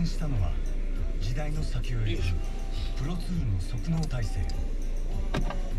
現したのは時代の先を行くプロツールの側脳体制。